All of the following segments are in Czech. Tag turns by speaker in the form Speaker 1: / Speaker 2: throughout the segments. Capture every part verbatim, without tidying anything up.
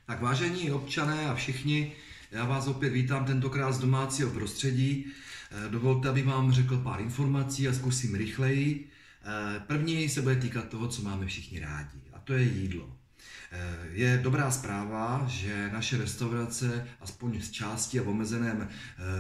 Speaker 1: Tak vážení občané a všichni, já vás opět vítám tentokrát z domácího prostředí. Dovolte, abych vám řekl pár informací a zkusím rychleji. První se bude týkat toho, co máme všichni rádi, a to je jídlo. Je dobrá zpráva, že naše restaurace, aspoň z části a v omezeném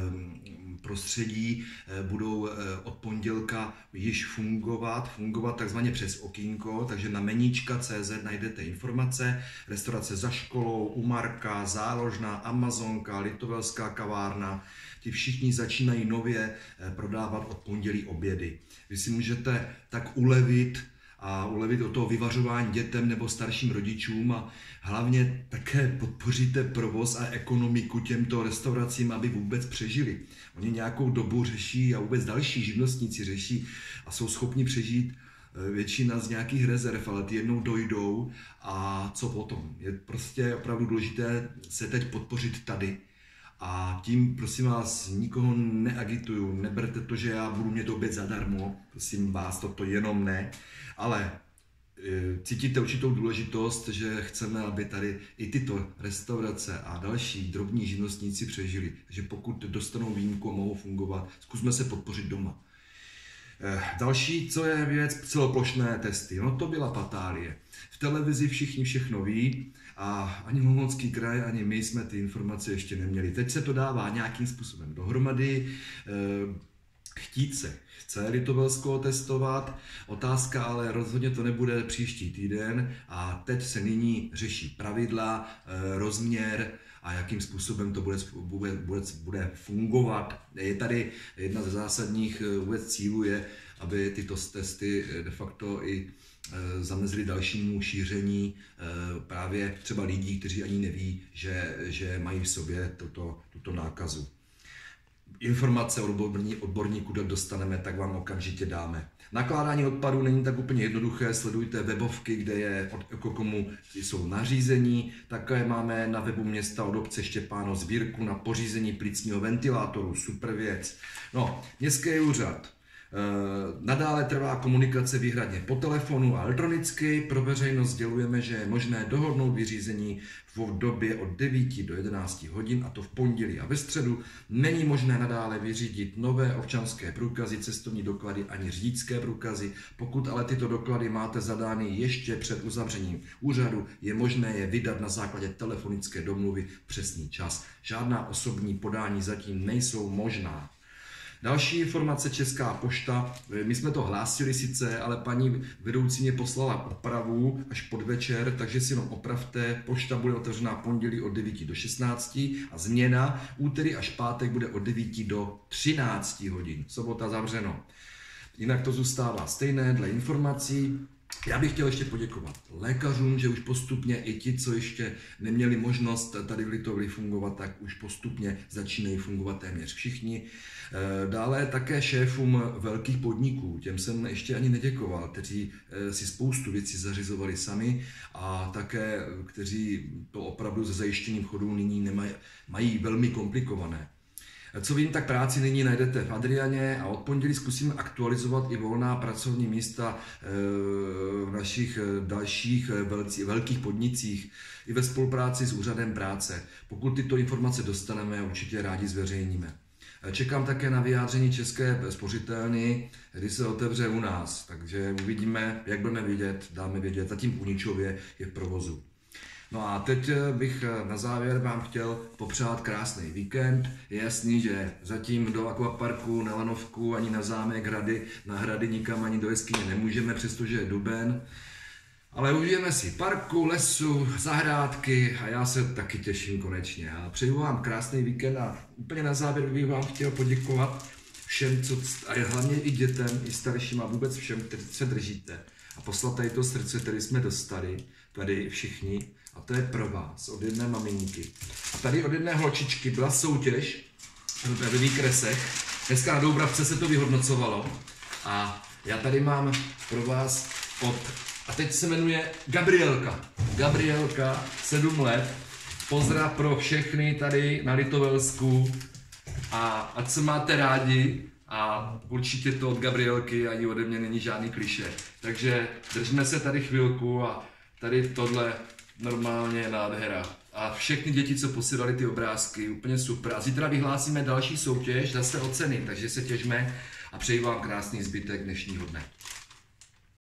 Speaker 1: prostředí, budou od pondělka již fungovat, fungovat takzvaně přes okýnko, takže na meníčka tečka cé zet najdete informace. Restaurace Za školou, U Marka, Záložna, Amazonka, Litovelská kavárna, ti všichni začínají nově prodávat od pondělí obědy. Vy si můžete tak ulevit a ulevit od toho vyvařování dětem nebo starším rodičům a hlavně také podpoříte provoz a ekonomiku těmto restauracím, aby vůbec přežili. Oni nějakou dobu řeší a vůbec další živnostníci řeší a jsou schopni přežít většina z nějakých rezerv, ale ty jednou dojdou a co potom? Je prostě opravdu důležité se teď podpořit tady. A tím, prosím vás, nikoho neagituju, neberte to, že já budu mít oběd zadarmo, prosím vás, toto jenom ne, ale e, cítíte určitou důležitost, že chceme, aby tady i tyto restaurace a další drobní živnostníci přežili. Takže pokud dostanou výjimku a mohou fungovat, zkusme se podpořit doma. E, další, co je věc, celoplošné testy, no to byla patálie. V televizi všichni všechno ví, a ani Olomoucký kraj, ani my jsme ty informace ještě neměli. Teď se to dává nějakým způsobem dohromady. Chtít se chce Litovelsko testovat, otázka ale rozhodně to nebude příští týden a teď se nyní řeší pravidla, rozměr a jakým způsobem to bude, bude, bude, bude fungovat. Je tady jedna ze zásadních vůbec cílů je, aby tyto testy de facto i zamezili dalšímu šíření právě třeba lidí, kteří ani neví, že, že mají v sobě tuto, tuto nákazu. Informace od odborníků, jak dostaneme, tak vám okamžitě dáme. Nakládání odpadů není tak úplně jednoduché, sledujte webovky, kde je od Ekokomu jsou nařízení, také máme na webu města od obce Štěpánov sbírku na pořízení plicního ventilátoru, super věc. No, městský úřad. Nadále trvá komunikace výhradně po telefonu a elektronicky. Pro veřejnost sdělujeme, že je možné dohodnout vyřízení v době od devíti do jedenácti hodin, a to v pondělí a ve středu. Není možné nadále vyřídit nové občanské průkazy, cestovní doklady ani řidičské průkazy. Pokud ale tyto doklady máte zadány ještě před uzavřením úřadu, je možné je vydat na základě telefonické domluvy v přesný čas. Žádná osobní podání zatím nejsou možná. Další informace, Česká pošta, my jsme to hlásili sice, ale paní vedoucí mě poslala opravu až podvečer, takže si jenom opravte, pošta bude otevřená pondělí od devíti do šestnácti a změna úterý až pátek bude od devíti do třinácti hodin, sobota zavřeno. Jinak to zůstává stejné dle informací. Já bych chtěl ještě poděkovat lékařům, že už postupně i ti, co ještě neměli možnost tady v Litovli fungovat, tak už postupně začínají fungovat téměř všichni. Dále také šéfům velkých podniků, těm jsem ještě ani neděkoval, kteří si spoustu věcí zařizovali sami a také, kteří to opravdu se zajištěním chodů nyní nemají, mají velmi komplikované. Co vím, tak práci nyní najdete v Adrianě a od pondělí zkusíme aktualizovat i volná pracovní místa v našich dalších velkých podnicích i ve spolupráci s úřadem práce. Pokud tyto informace dostaneme, určitě rádi zveřejníme. Čekám také na vyjádření České spořitelny, kdy se otevře u nás, takže uvidíme, jak budeme vidět, dáme vědět, zatím v Uničově je v provozu. No a teď bych na závěr vám chtěl popřát krásný víkend. Je jasný, že zatím do akvaparku, na lanovku, ani na zámek, hrady, na hrady nikam ani do jeskyně nemůžeme, přestože je duben. Ale užijeme si parku, lesu, zahrádky a já se taky těším konečně. A přeju vám krásný víkend a úplně na závěr bych vám chtěl poděkovat všem, co, a hlavně i dětem, i starším a vůbec všem, kteří se držíte. A poslat tady to srdce, které jsme dostali, tady všichni. A to je pro vás, od jedné maminky. A tady od jedné holčičky byla soutěž ve výkresech. Dneska na Doubravce se to vyhodnocovalo. A já tady mám pro vás od... A teď se jmenuje Gabrielka. Gabrielka, sedm let. Pozdrav pro všechny tady na Litovelsku. A ať se máte rádi. A určitě to od Gabrielky ani ode mě není žádný klišé. Takže držíme se tady chvilku a tady tohle normálně nádhera.
Speaker 2: a všechny děti, co posílali ty obrázky, úplně super. A zítra vyhlásíme další soutěž zase o ceny, takže se těžme a přeji vám krásný zbytek dnešního dne.